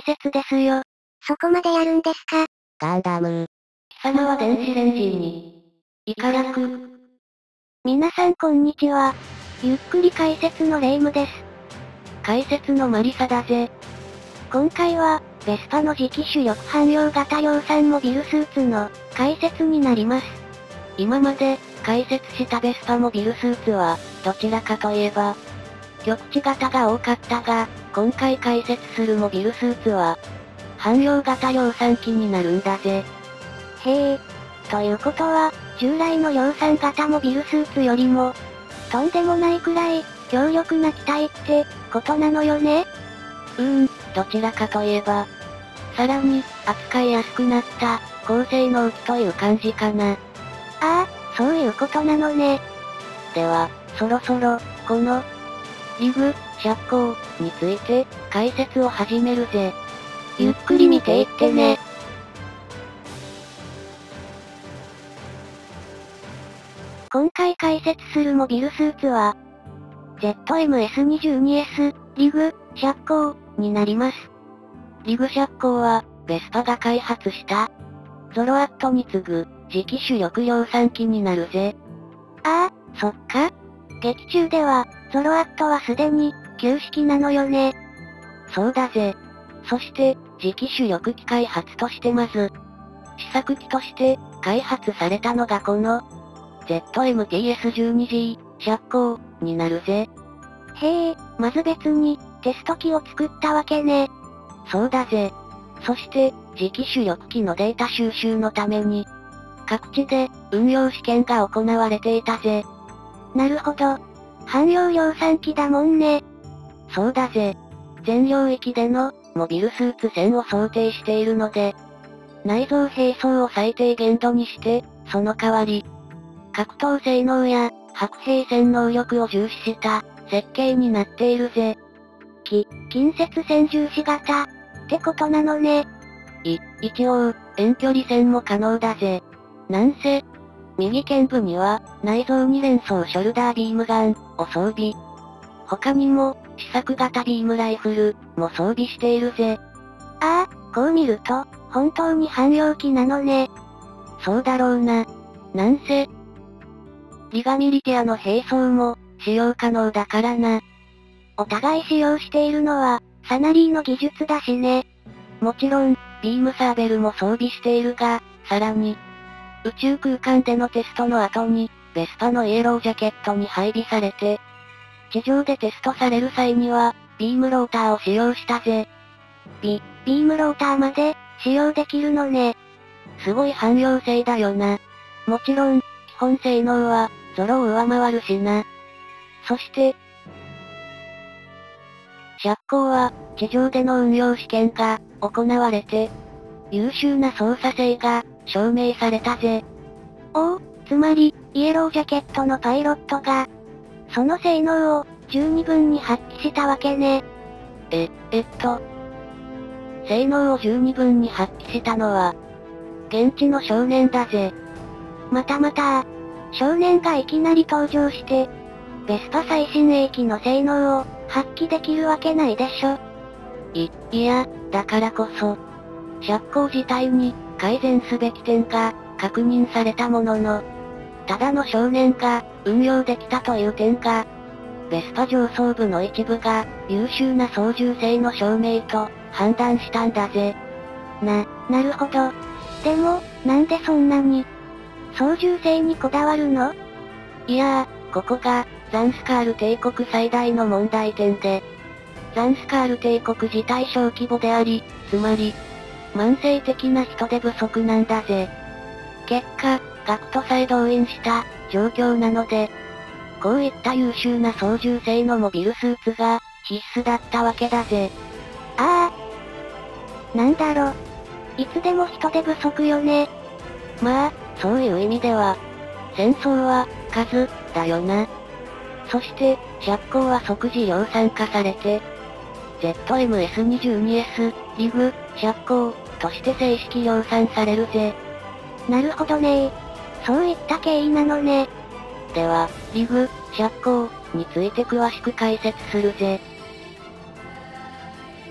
解説ですよ。 そこまでやるんですか？ ガンダム。 貴様は電子レンジに、イカ役。 皆さんこんにちは。ゆっくり解説のレイムです。 解説のマリサだぜ。 今回は、ベスパの次期主力汎用型量産モビルスーツの解説になります。 今まで解説したベスパモビルスーツは、どちらかといえば、局地型が多かったが、今回解説するモビルスーツは、汎用型量産機になるんだぜ。 へえ。ということは、従来の量産型モビルスーツよりも、とんでもないくらい、強力な機体って、ことなのよね？ どちらかといえば、さらに、扱いやすくなった、高性能機という感じかな。 ああ、そういうことなのね。 では、そろそろ、この、リグ、釈光、について、解説を始めるぜ。ゆっくり見ていってね。 今回解説するモビルスーツは、ZMS22S、リグ、釈光、になります。 リグ釈光は、ベスパが開発した、ゾロアットに次ぐ、次期主力量産機になるぜ。 ああ、そっか。劇中では、ゾロアットはすでに、旧式なのよね。 そうだぜ。そして、次期主力機開発としてまず、試作機として、開発されたのがこの、ZMTS12G、釈光、になるぜ。 へえ、まず別に、テスト機を作ったわけね。 そうだぜ。そして、次期主力機のデータ収集のために、各地で、運用試験が行われていたぜ。 なるほど。汎用量産機だもんね。 そうだぜ。全領域での、モビルスーツ戦を想定しているので、内蔵兵装を最低限度にして、その代わり、格闘性能や、白兵戦能力を重視した、設計になっているぜ。 近接戦重視型、ってことなのね。 一応、遠距離戦も可能だぜ。なんせ、右肩部には、内蔵2連装ショルダービームガン、を装備。他にも、試作型ビームライフル、も装備しているぜ。 ああ、こう見ると、本当に汎用機なのね。 そうだろうな。なんせ、リガミリティアの兵装も、使用可能だからな。 お互い使用しているのは、サナリーの技術だしね。 もちろん、ビームサーベルも装備しているが、さらに、宇宙空間でのテストの後に、ベスパのイエロージャケットに配備されて、地上でテストされる際には、ビームローターを使用したぜ。 ビームローターまで、使用できるのね。 すごい汎用性だよな。もちろん、基本性能は、ゾロを上回るしな。そして、釈光は、地上での運用試験が、行われて、優秀な操作性が、証明されたぜ。 おお、つまり、イエロージャケットのパイロットが、その性能を、十二分に発揮したわけね。 性能を十二分に発揮したのは、現地の少年だぜ。 また、少年がいきなり登場して、ベスパ最新鋭機の性能を、発揮できるわけないでしょ。 いや、だからこそ、釈光自体に、改善すべき点が、確認されたものの、ただの少年が、運用できたという点が、ベスパ上層部の一部が、優秀な操縦性の証明と、判断したんだぜ。 なるほど。でも、なんでそんなに、操縦性にこだわるの？ いやー、ここが、ザンスカール帝国最大の問題点で、ザンスカール帝国自体小規模であり、つまり、慢性的な人手不足なんだぜ。結果、学徒さえ動員した、状況なので、こういった優秀な操縦性のモビルスーツが、必須だったわけだぜ。 ああ。なんだろ。いつでも人手不足よね。 まあ、そういう意味では、戦争は、数、だよな。そして、釈光は即時量産化されて、ZMS22S、リグ、釈光、として正式量産されるぜ。 なるほどねー。そういった経緯なのね。 では、リグ、釈光、について詳しく解説するぜ。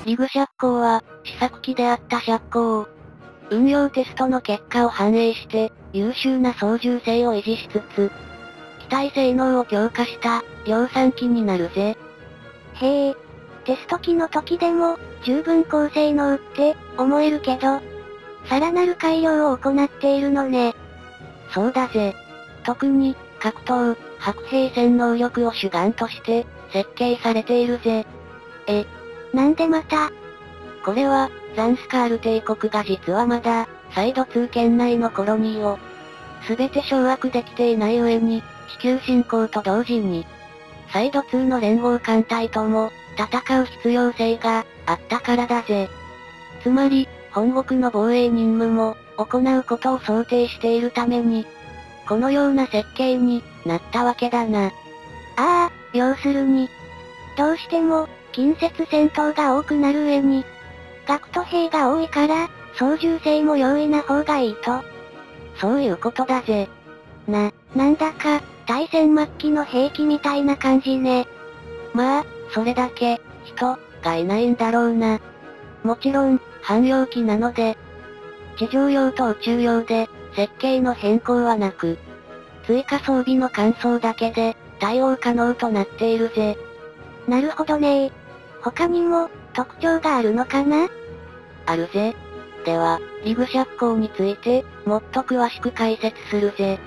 リグ釈光は、試作機であった釈光。運用テストの結果を反映して、優秀な操縦性を維持しつつ、機体性能を強化した、量産機になるぜ。 へえ。テスト機の時でも、十分高性能って、思えるけど、さらなる改良を行っているのね。 そうだぜ。特に、格闘、白兵戦能力を主眼として、設計されているぜ。 なんでまた？ これは、ザンスカール帝国が実はまだ、サイド2圏内のコロニーを、すべて掌握できていない上に、地球侵攻と同時に、サイド2の連合艦隊とも、戦う必要性が、あったからだぜ。つまり、本国の防衛任務も、行うことを想定しているために、このような設計になったわけだな。 ああ、要するに、どうしても、近接戦闘が多くなる上に、学徒兵が多いから、操縦性も容易な方がいいと。 そういうことだぜ。 なんだか、大戦末期の兵器みたいな感じね。 まあ、それだけ、人、がいないんだろうな。もちろん、汎用機なので、地上用と宇宙用で、設計の変更はなく、追加装備の換装だけで、対応可能となっているぜ。 なるほどね。他にも、特徴があるのかな？ あるぜ。では、リグ釈光について、もっと詳しく解説するぜ。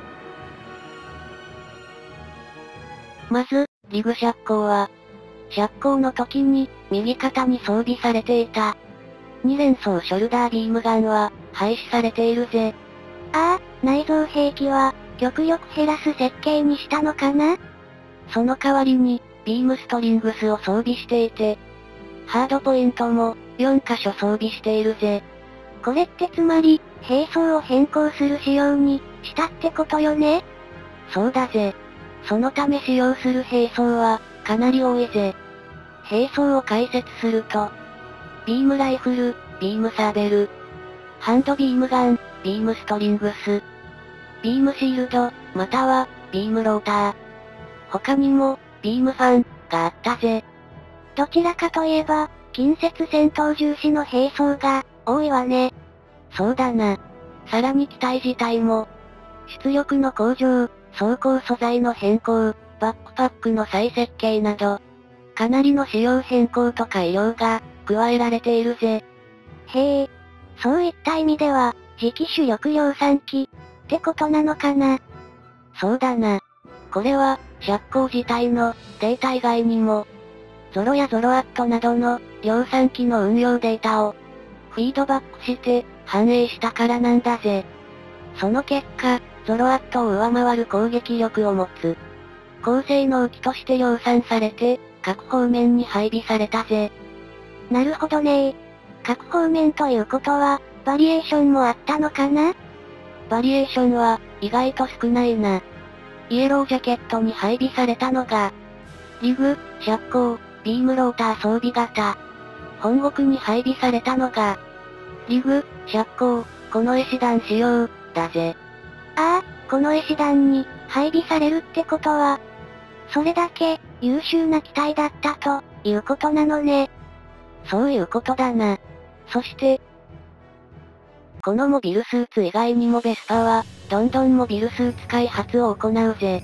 まず、リグ釈光は、釈光の時に、右肩に装備されていた、2連装ショルダービームガンは、廃止されているぜ。 ああ、内蔵兵器は、極力減らす設計にしたのかな？ その代わりに、ビームストリングスを装備していて、ハードポイントも、4箇所装備しているぜ。 これってつまり、兵装を変更する仕様に、したってことよね？ そうだぜ。そのため使用する兵装は、かなり多いぜ。兵装を解説すると、ビームライフル、ビームサーベル、ハンドビームガン、ビームストリングス、ビームシールド、または、ビームローター。他にも、ビームファン、があったぜ。 どちらかといえば、近接戦闘重視の兵装が、多いわね。 そうだな。さらに機体自体も、出力の向上、装甲素材の変更、バックパックの再設計など、かなりの仕様変更と改良が、加えられているぜ。 へえ。そういった意味では、次期主力量産機、ってことなのかな。 そうだな。これは、釈光自体の、データ以外にも、ゾロやゾロアットなどの、量産機の運用データを、フィードバックして、反映したからなんだぜ。その結果、ゾロアットを上回る攻撃力を持つ、高性能機として量産されて、各方面に配備されたぜ。 なるほどね。各方面ということは、バリエーションもあったのかな？ バリエーションは、意外と少ないな。イエロージャケットに配備されたのが、リグ、釈光、ビームローター装備型。本国に配備されたのが、リグ、釈光、近衛師団仕様、だぜ。 ああ、近衛師団に、配備されるってことは、それだけ、優秀な機体だったと、いうことなのね。 そういうことだな。そして、このモビルスーツ以外にもベスパは、どんどんモビルスーツ開発を行うぜ。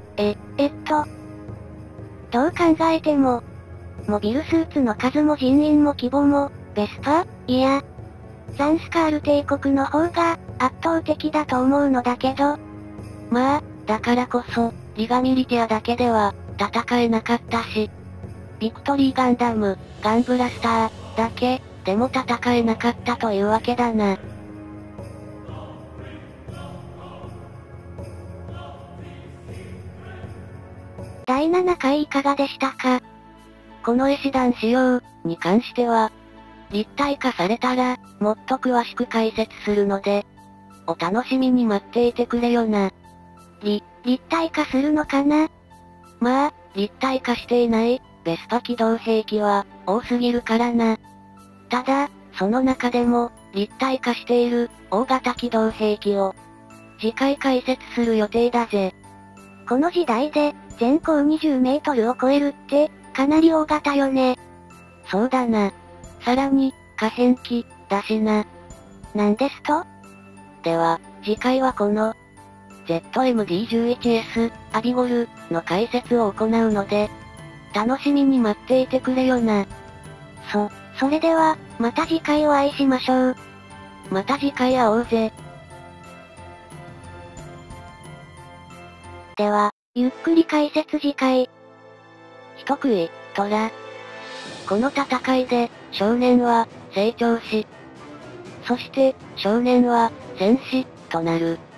どう考えても、モビルスーツの数も人員も規模も、ベスパ？いや、ザンスカール帝国の方が、圧倒的だと思うのだけど。 まあ、だからこそ、リガミリティアだけでは、戦えなかったし、ビクトリーガンダム、ガンブラスター、だけ、でも戦えなかったというわけだな。 第7回いかがでしたか？ 近衛師団仕様、に関しては、立体化されたら、もっと詳しく解説するので、お楽しみに待っていてくれよな。 立体化するのかな？ まあ、立体化していない、ベスパ機動兵器は、多すぎるからな。ただ、その中でも、立体化している、大型機動兵器を、次回解説する予定だぜ。 この時代で、全高20メートルを超えるって、かなり大型よね。 そうだな。 さらに、可変機、だしな。 なんですと？ では、次回はこの、ZMD11S、アビゴル、の解説を行うので、楽しみに待っていてくれよな。 それでは、また次回お会いしましょう。 また次回会おうぜ。 では、ゆっくり解説次回。 人食い、虎。この戦いで、少年は、成長し、そして、少年は、戦士、となる。